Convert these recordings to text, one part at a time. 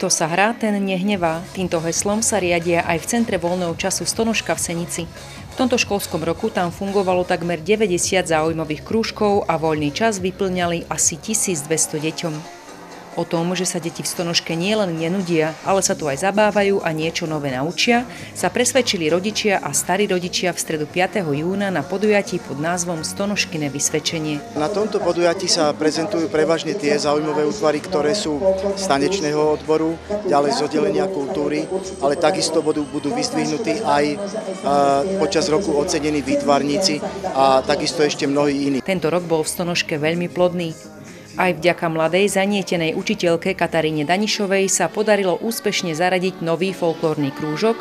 Kto sa hrá, ten nehnevá. Týmto heslom sa riadia aj v Centre voľného času Stonožka v Senici. V tomto školskom roku tam fungovalo takmer 90 záujmových krúžkov a voľný čas vyplňali asi 1200 deťom. O tom, že sa deti v Stonožke nielen nenudia, ale sa tu aj zabávajú a niečo nové naučia, sa presvedčili rodičia a starí rodičia v stredu 5. júna na podujatí pod názvom Stonožkine vysvedčenie. Na tomto podujatí sa prezentujú prevažne tie záujmové útvary, ktoré sú z tanečného odboru, ďalej z oddelenia kultúry, ale takisto budú vyzdvihnutí aj počas roku ocenení výtvarníci a takisto ešte mnohí iní. Tento rok bol v Stonožke veľmi plodný. Aj vďaka mladej zanietenej učiteľke Kataríne Danišovej sa podarilo úspešne zaradiť nový folklórny krúžok.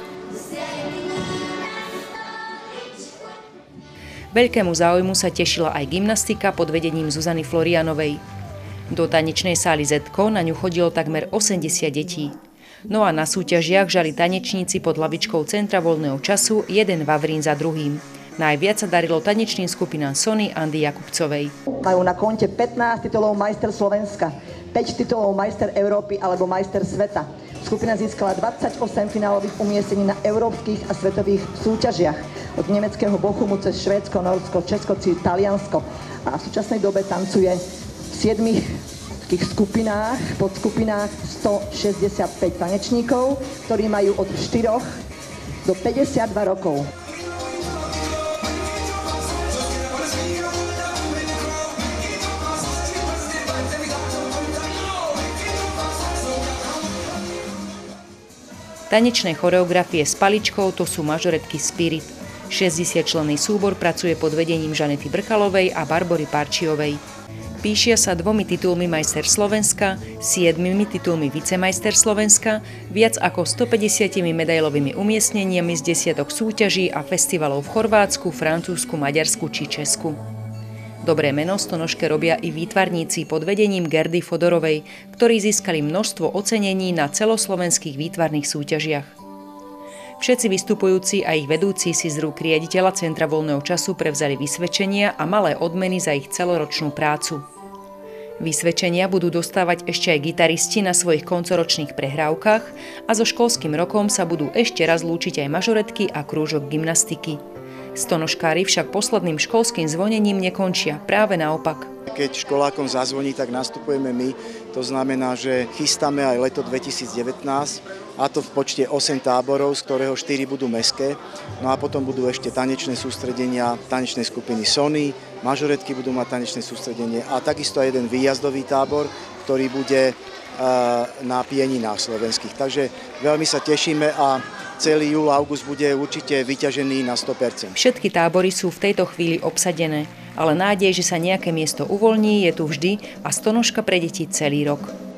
Veľkému záujmu sa tešila aj gymnastika pod vedením Zuzany Florianovej. Do tanečnej sály Zetko na ňu chodilo takmer 80 detí. No a na súťažiach žali tanečníci pod hlavičkou Centra voľného času jeden vavrín za druhým. Najviac sa darilo tanečným skupinám Sony Andy Jakubcovej. Majú na konte 15 titulov majster Slovenska, 5 titulov majster Európy alebo majster sveta. Skupina získala 28 finálových umiestnení na európskych a svetových súťažiach. Od nemeckého Bochumu cez Švédsko, Norsko, Česko či Taliansko. A v súčasnej dobe tancuje v 7 skupinách, podskupinách 165 tanečníkov, ktorí majú od 4 do 52 rokov. Tanečné choreografie s paličkou to sú mažoretky Spirit. 60-členný súbor pracuje pod vedením Žanety Brchalovej a Barbory Parčiovej. Píšia sa 2 titulmi majster Slovenska, 7 titulmi vicemajster Slovenska, viac ako 150 medailovými umiestneniami z desiatok súťaží a festivalov v Chorvátsku, Francúzsku, Maďarsku či Česku. Dobré meno Stonožke robia i výtvarníci pod vedením Gerdy Fodorovej, ktorí získali množstvo ocenení na celoslovenských výtvarných súťažiach. Všetci vystupujúci a ich vedúci si z rúk riaditeľa Centra voľného času prevzali vysvedčenia a malé odmeny za ich celoročnú prácu. Vysvedčenia budú dostávať ešte aj gitaristi na svojich koncoročných prehrávkach a so školským rokom sa budú ešte raz lúčiť aj mažoretky a krúžok gymnastiky. Stonožkári však posledným školským zvonením nekončia, práve naopak. Keď školákom zazvoní, tak nastupujeme my. To znamená, že chystáme aj leto 2019, a to v počte 8 táborov, z ktorého 4 budú mestské. No a potom budú ešte tanečné sústredenia tanečnej skupiny Sony, mažoretky budú mať tanečné sústredenie a takisto aj jeden výjazdový tábor, ktorý bude na Pieninách slovenských. Takže veľmi sa tešíme a celý júl, august bude určite vyťažený na 100%. Všetky tábory sú v tejto chvíli obsadené, ale nádej, že sa nejaké miesto uvoľní, je tu vždy a Stonožka pre deti celý rok.